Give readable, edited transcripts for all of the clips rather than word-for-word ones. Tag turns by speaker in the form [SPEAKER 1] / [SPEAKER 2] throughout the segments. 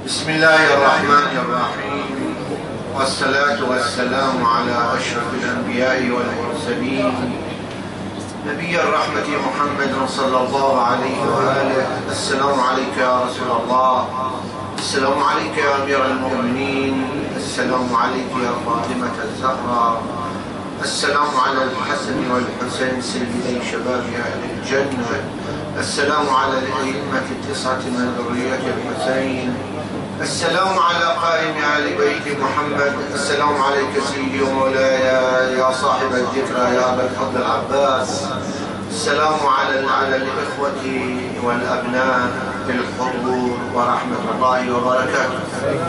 [SPEAKER 1] بسم الله الرحمن الرحيم، والصلاة والسلام على أشرف الأنبياء والمرسلين نبي الرحمة محمد صلى الله عليه وآله. السلام عليك يا رسول الله، السلام عليك يا أمير المؤمنين، السلام عليك يا فاطمة الزهراء، السلام على الحسن والحسين سيدي شباب أهل الجنة، السلام على الأئمة التسعة من ذرية الحسين، السلام على قائم آل بيت محمد، السلام عليك سيدي ومولاي يا صاحب الذكرى يا أبا الفضل العباس، السلام على الإخوة والأبناء بالحضور ورحمة الله وبركاته.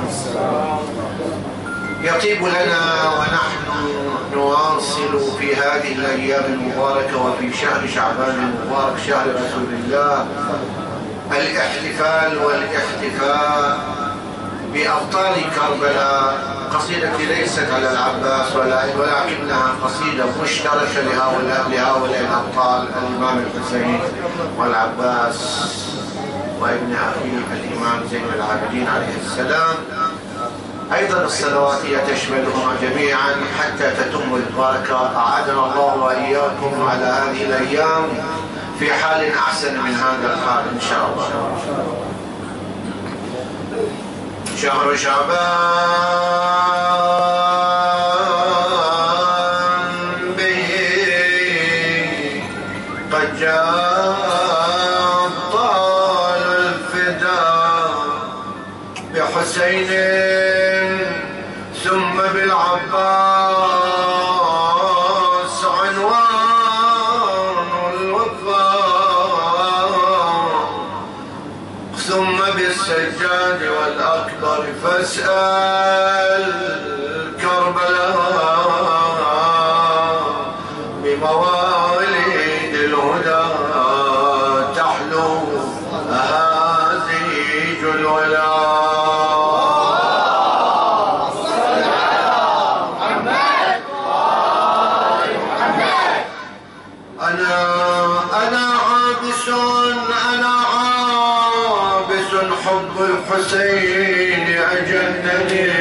[SPEAKER 1] يطيب لنا ونحن نواصل في هذه الأيام المباركة وفي شهر شعبان المبارك شهر رسول الله الاحتفال والاحتفاء بأبطال كربلاء. قصيدتي ليست على العباس ولكنها قصيدة مشتركة لهؤلاء الأبطال، الإمام الحسين والعباس وابن أخيه الإمام زين العابدين عليه السلام. أيضا الصلواتية تشملهم جميعا حتى تتم البركة. أعادنا الله وإياكم على هذه الأيام في حال أحسن من هذا الحال إن شاء الله. شهر شعبان به قد جاء أبطال الفداء بحسين ثم بالعباس عنوان الوفاء، ثم بالسجاد والأكبر فاسأل كربلاء بمواليد الهدى تحلو أهازيج الولاء. حب الحسين أجنني،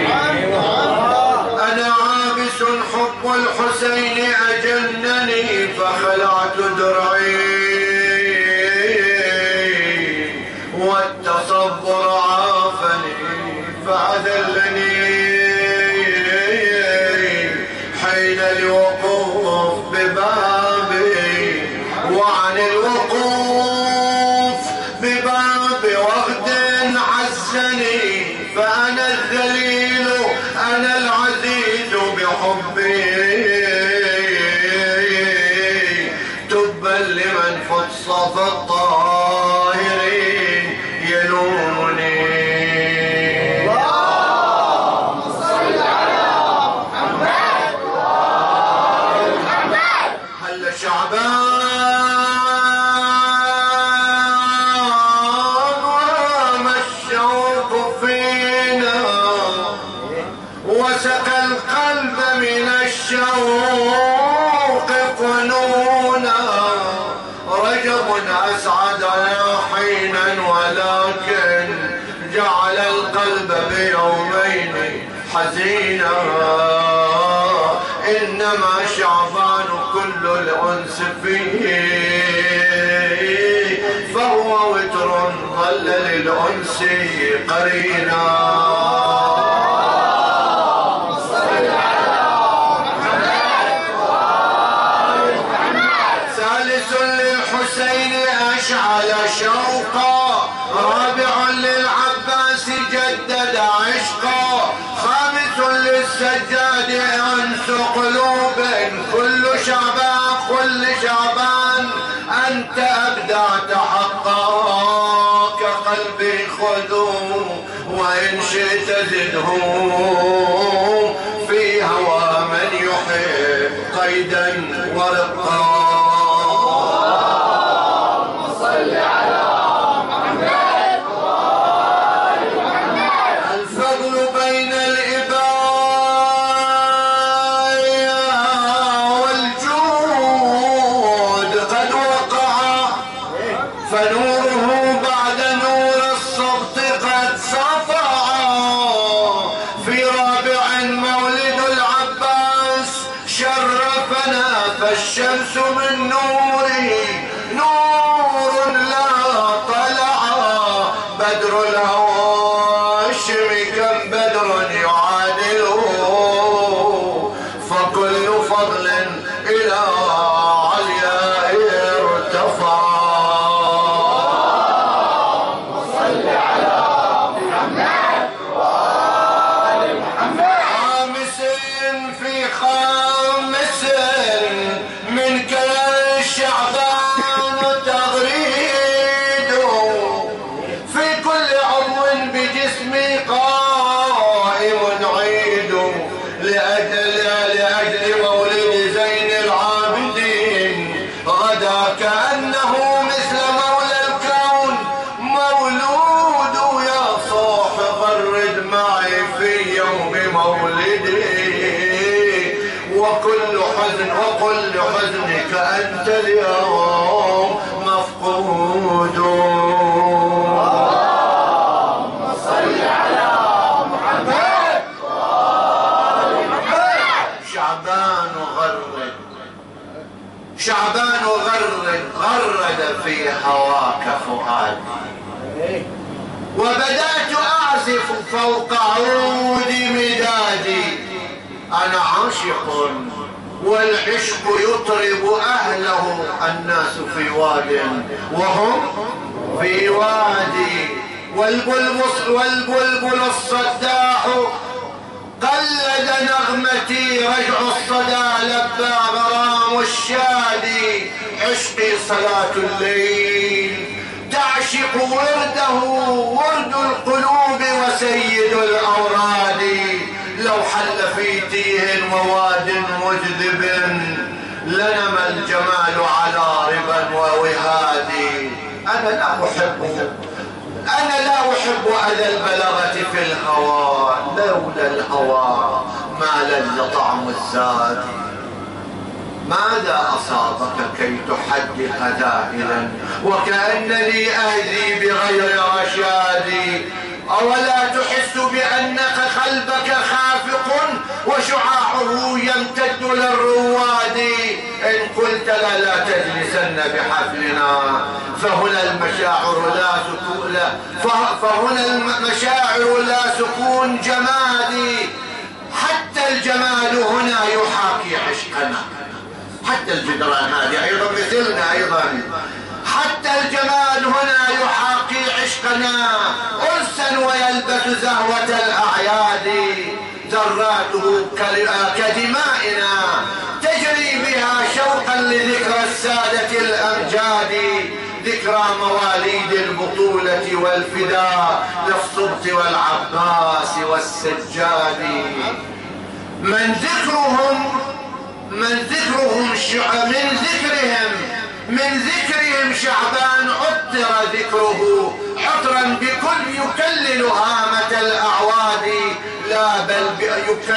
[SPEAKER 1] أنا عابس حب الحسين أجنني، فخلعت درعي والتصبر عافني فأذلني حين الوقوف ببابي، وعن الوقوف ببابي وغد عزني، فأنا الذليل أنا العزيز بحبي، تبا لمن فتصف الطاهرين يلومني. اللهم صل على محمد وآل محمد. هل شعبان وسقى القلب من الشوق قنونا، رجب أسعدنا حينا ولكن جعل القلب بيومين حزينا، إنما شعبان كل الأنس فيه، فهو وتر ظل للأنس قرينا. أشعل شوقا، رابع للعباس جدد عشقا، خامس للسجاد أنس قلوب، كل شعبان أنت أبدعت حقا، كقلبي خذوا وإن شئت زده في هوى من يحب قيدا ورقا. فنوره بعد نور الصبط قد سطع، الشمس من نوره نور لا طلع بدر الهاشم كم بدر يعادله فكل فضل إلى علياء ارتفع.
[SPEAKER 2] صل على محمد وآل محمد.
[SPEAKER 1] خامس في خامس من كل شعبان تغريده في كل عضو بجسمي قائم عيده لأجل مولد زين العابدين غدا كأنه مثل مولى الكون مولود يا صاح غرد معي في يوم مولدي وكل حزنك أنت اليوم مفقود.
[SPEAKER 2] اللهم صل على محمد وآل محمد.
[SPEAKER 1] شعبان غرد في هواك فؤادي وبدأت أعزف فوق عود مدادي أنا عاشق والعشق يطرب أهله الناس في واد وهم في وادي والبلبل الصداح قلد نغمتي رجع الصدى لبى غرام الشادي عشقي صلاة الليل تعشق ورده ورد القلوب وسيد الأوراد لو حل في تيه وواد مجذب لنما الجمال على ربا ووهاد. أنا لا أحب أذى البلغة في الهوى لولا الهوى ما لذ طعم الزاد. ماذا أصابك كي تحدق ذاهلا وكأن لي أهدي بغير رشادي أولا تحس بأنك قلبك خافق وشعاعه يمتد للرواد إن قلت لا تجلسن بحفلنا فهنا المشاعر لا سكون جمادي حتى الجمال هنا يحاكي عشقنا حتى الجدران هذه أيضا مثلنا أيضا حتى الجمال هنا يحاكي عشقنا أنسا ويلبس زهوة الأعياد ذراته كدمائنا تجري بها شوقا لذكرى السادة الأمجاد ذكرى مواليد البطولة والفداء للصبط والعباس والسجاد من ذكرهم شعبان عطر ذكره عطرا بكل يكلل هامة الأعواد لا بل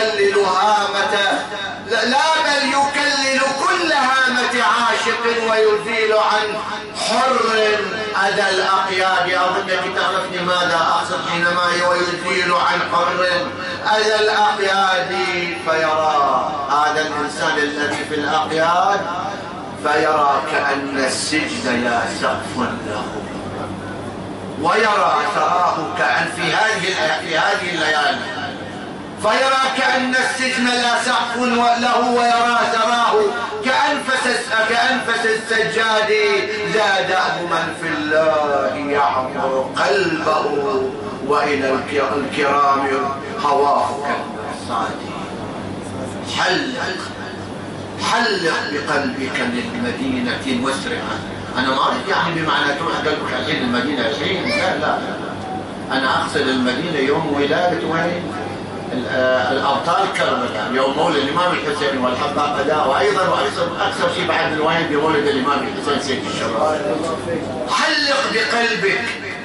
[SPEAKER 1] يكلل كل هامة عاشق ويزيل عن حر أذى الأقياد. أظنك تعرفني ماذا أقصد حينما ويزيل عن حر أذى الأقياد فيرى هذا الإنسان الذي في الأقياد فيرى كأن السجن لا سقف له ويرى تراه كأن في هذه الليالي فيرى كأن السجن لا سقف له ويرى تراه كأنفس السجاد زاده من في الله يعمر قلبه وإلى الكرام هواه كالمرصاد. حلق بقلبك للمدينة مسرعا. أنا ما أريد يعني بمعنى تروح قلبك الحين المدينة الحين لا أنا أقصد المدينة يوم ولادة وين الأبطال كربلاء يوم مولد الإمام الحسين والحباب أداء وأيضا أكثر شيء بعد الوين بمولد الإمام الحسين سيد الشباب. حلق بقلبك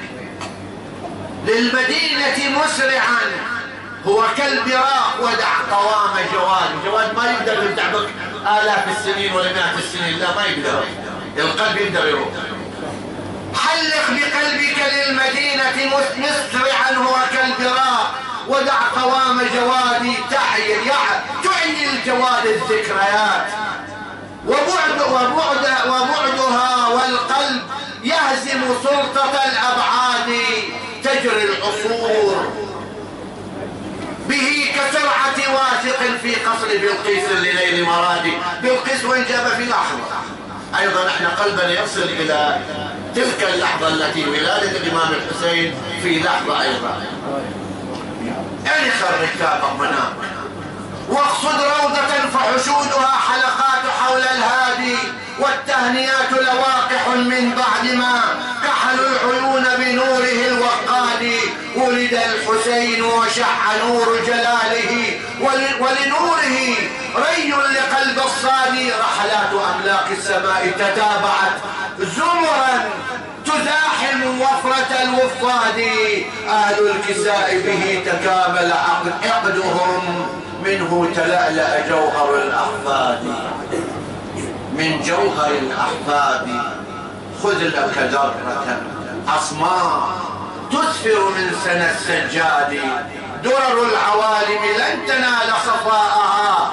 [SPEAKER 1] للمدينة مسرعا هو كالبراق ودع قوام جواد ما يقدر يتعبك آلاف السنين ولا مئات السنين لا ما يقدر القلب يقدر يروح. حلق بقلبك للمدينة مسرعا هو كالبراق ودع قوام جوادي تعي الجواد الذكريات وبعد وبعدها والقلب يهزم سلطة الأبعاد. تجري العصور به كسرعة واثق في قصر بلقيس لنيل مرادي. بلقيس وين جاب في لحظة. أيضا احنا قلبنا يصل إلى تلك اللحظة التي ولادة الإمام الحسين في لحظة أيضا. يعني خرج كتابك منام واقصد روضة فحشودها حلقات حول الهادي، والتهنئات لواقح من بعد ما كحلوا العيون بنوره الوقاد. ولد الحسين وشع نور جلاله ولنوره ري لقلب الصادي. رحلات أملاك السماء تتابعت زمرا تزاحم وفرة الوفاد. أهل الكساء به تكامل عقدهم، منه تلألأ جوهر الأحفاد. من جوهر الأحفاد خذ لك درة عصماء تسفر من سنى السجاد. درر العوالم لن تنال صفاءها،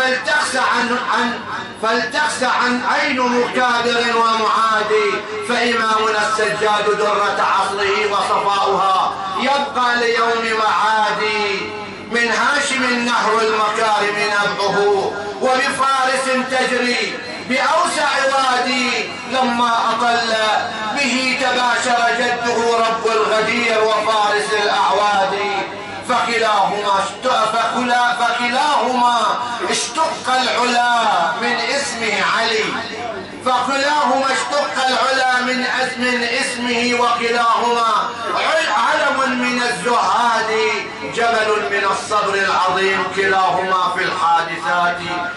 [SPEAKER 1] فلتخس عن عين مكابر ومعادي. فإمامنا السجاد درة عصره وصفاؤها يبقى ليوم معادي. من هاشم نهر المكارم نبعه، وبفارس تجري بأوسع وادي. لما أطل به تباشر جده رب الغدير وفارس الأعواد. فكلاهما اشتق العلا من اسمه علي. فكلاهما اشتق العلا من اسمه، وكلاهما علم من الزهاد. جبل من الصبر العظيم كلاهما في الحادثات.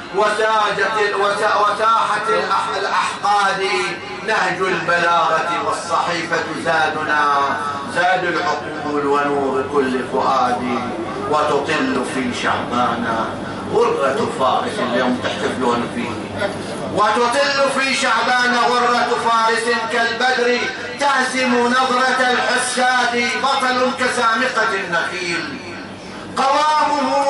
[SPEAKER 1] وساحت الأحقاد. نهج البلاغة والصحيفة زادنا، زاد العقول ونور كل فؤاد. وتطل في شعبانا غرة فارس، اليوم تحتفلون فيه. وتطل في شعبان غرة فارس كالبدر تهزم نظرة الحساد. بطل كسامقة النخيل قوامه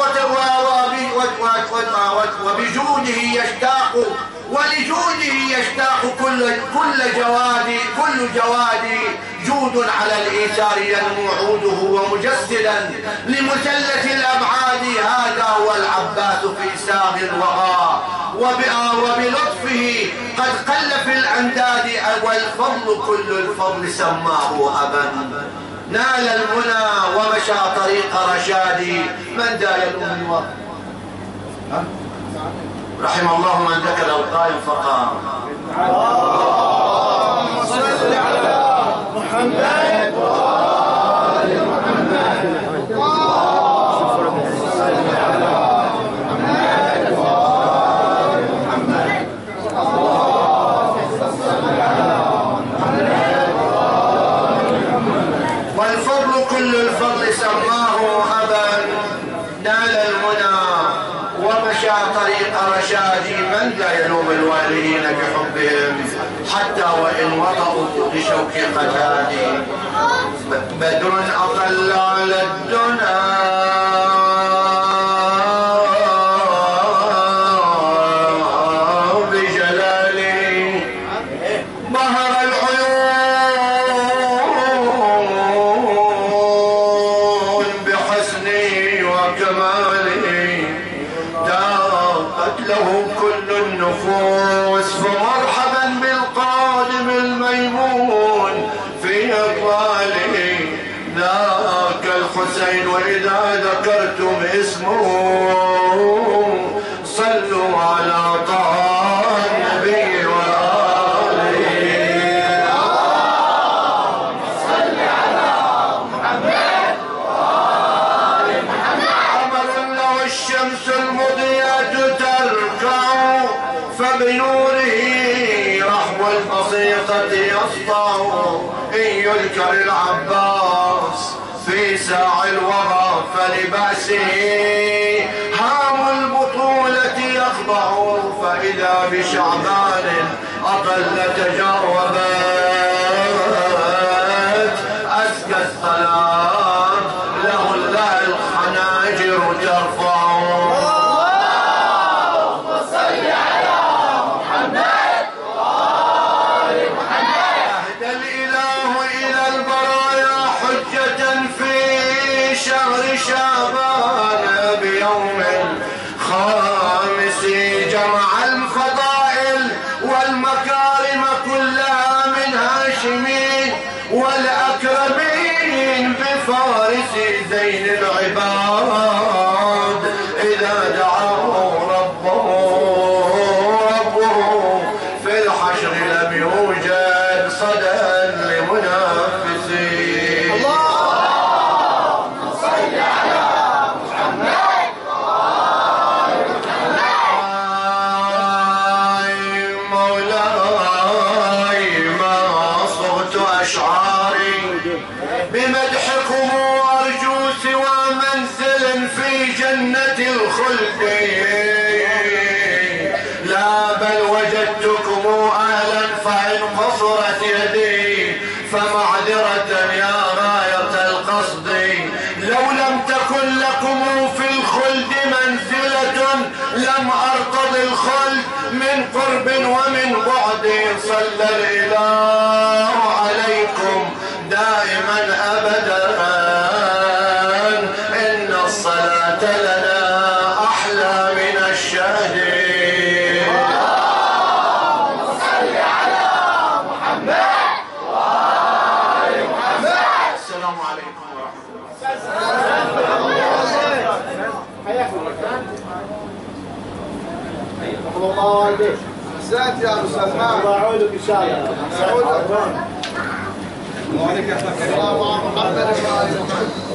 [SPEAKER 1] وبجوده يشتاق، ولجوده يشتاق كل جواد. جود على الإيثار ينمو عوده ومجسدا لمثلث الأبعاد. هذا هو العباس في ساغ الوغى، وبلطفه قد قل في الأنداد. والفضل كل الفضل سماه أبا، نال المنى ومشى طريق رشادي. من ذا يلوم الوقت؟ رحم الله من ذكر القائل فقال
[SPEAKER 2] اللهم صل على محمد وآل محمد. اللهم صل على محمد وآل محمد. اللهم صل على محمد وآل محمد.
[SPEAKER 1] والفضل كل الفضل سماه أبا، نال المنى ومشى طريق رشادي. من لا يلوم الوالدين بحبهم حتى وإن وطئوا بشوك قتادي. بدر أطل على الدنا بجلاله، ظهر العيون بحسني وكمالي. داقت له كل النفوس، فمرحبا بالقادم الميمون في إقباله. ذاك الحسين وإذا ذكرتم اسمه صلوا على طه النبي وآله.
[SPEAKER 2] اللهم صل على محمد وآل محمد.
[SPEAKER 1] قمر له الشمس المضيئة تركع، فبنوره رحب البسيطة يسطع. إن يذكر العباس في ساع الوغى فلبأسه هام البطولة يخضع. فإذا بشعبان أطل تجربت أزكى الصلاة له الخناجر ترفع.
[SPEAKER 2] اللهم صل على محمد
[SPEAKER 1] شعبان بيوم الخامس جمع الفضائل والمكارم كلها من هاشمين والأكرمين بفارس زين العباد إذا دعاه ربه في الحشر لم يوجد صدى لمنافسين.
[SPEAKER 2] اللهم صل على محمد وآل محمد.
[SPEAKER 1] مولاي ما صغت أشعاري بمدحكم أرجو سوى منزل في جنة الخلد، لا بل وجدتكم أهلا فإن قصرت يدي فمعذرة يا راية القصد. لو لم تكن لكم في الخلد منزلة لم أرتض الخلد من قرب ومن بعد. صلى الإله عليكم دائما أبدا إن الصلاة لنا أحلى من الشهد.
[SPEAKER 2] اللهم صل على محمد وآل محمد.
[SPEAKER 1] السلام عليكم ورحمة الله.
[SPEAKER 2] حياكم الله والديك.
[SPEAKER 3] احسنت يا استاذ ماهر.
[SPEAKER 2] الله يعودك ان شاء الله.
[SPEAKER 3] يعودك. وعليك يا اخوك. اللهم محمد وآل محمد.